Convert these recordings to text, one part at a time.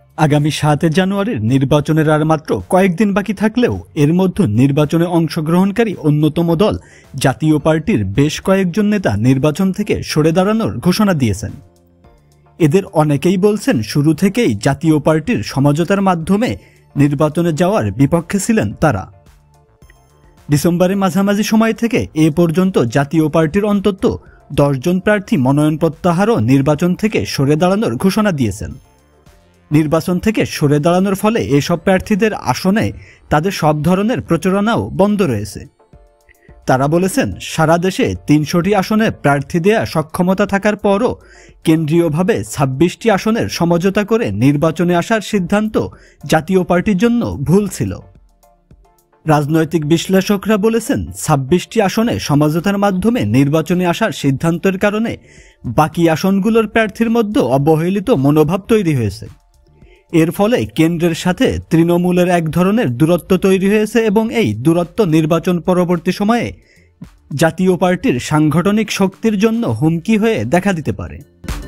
আগামী ৭ জানুয়ারির নির্বাচনের আর মাত্র কয়েকদিন বাকি থাকলেও এর মধ্যে নির্বাচনে অংশগ্রহণকারী অন্যতম দল জাতীয় পার্টির বেশ কয়েকজন নেতা নির্বাচন থেকে সরে দাঁড়ানোর ঘোষণা দিয়েছেন। এদের অনেকেই বলছেন শুরু থেকেই জাতীয় পার্টির সমঝোতার মাধ্যমে নির্বাচনে যাওয়ার বিপক্ষে ছিলেন তারা। ডিসেম্বরের মাঝামাঝি সময় থেকে এ পর্যন্ত জাতীয় পার্টির অন্তত ১০ জন প্রার্থী মনোনয়ন প্রত্যাহার ও নির্বাচন থেকে সরে দাঁড়ানোর ঘোষণা দিয়েছেন। নির্বাচন থেকে সরে দাঁড়ানোর ফলে এসব প্রার্থীদের আসনে তাদের সব ধরনের প্রচারণাও বন্ধ রয়েছে। তারা বলেছেন, সারা দেশে ৩০০টি আসনে প্রার্থী দেয়া সক্ষমতা থাকার পরও কেন্দ্রীয়ভাবে ২৬টি আসনের সমঝোতা করে নির্বাচনে আসার সিদ্ধান্ত জাতীয় পার্টির জন্য ভুল ছিল। রাজনৈতিক বিশ্লেষকরা বলেছেন, ২৬টি আসনে সমঝোতার মাধ্যমে নির্বাচনে আসার সিদ্ধান্তের কারণে বাকি আসনগুলোর প্রার্থীর মধ্যে অবহেলিত মনোভাব তৈরি হয়েছে। এর ফলে কেন্দ্রের সাথে তৃণমূলের এক ধরনের দূরত্ব তৈরি হয়েছে এবং এই দূরত্ব নির্বাচন পরবর্তী সময়ে জাতীয় পার্টির সাংগঠনিক শক্তির জন্য হুমকি হয়ে দেখা দিতে পারে।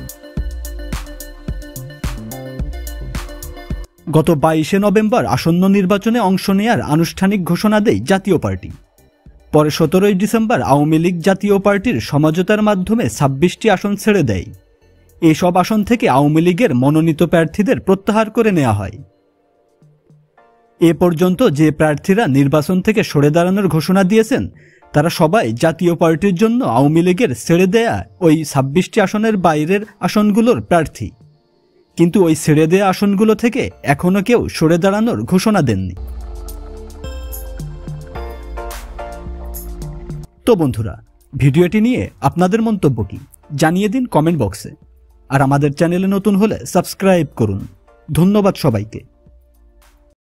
গত ২২শে নভেম্বর আসন্ন নির্বাচনে অংশ নেয়ার আনুষ্ঠানিক ঘোষণা দেয় জাতীয় পার্টি। পরে ১৭ই ডিসেম্বর আওয়ামী লীগ জাতীয় পার্টির সমঝোতার মাধ্যমে ২৬টি আসন ছেড়ে দেয়। এসব আসন থেকে আওয়ামী লীগের মনোনীত প্রার্থীদের প্রত্যাহার করে নেওয়া হয়। এ পর্যন্ত যে প্রার্থীরা নির্বাচন থেকে সরে দাঁড়ানোর ঘোষণা দিয়েছেন তারা সবাই জাতীয় পার্টির জন্য আওয়ামী লীগের ছেড়ে দেয়া ওই ২৬টি আসনের বাইরের আসনগুলোর প্রার্থী, কিন্তু ওই ছেড়ে দেয়া আসনগুলো থেকে এখনো কেউ সরে দাঁড়ানোর ঘোষণা দেননি। তো বন্ধুরা, ভিডিওটি নিয়ে আপনাদের মন্তব্য কি জানিয়ে দিন কমেন্ট বক্সে। আর আমাদের চ্যানেলে নতুন হলে সাবস্ক্রাইব করুন। ধন্যবাদ সবাইকে।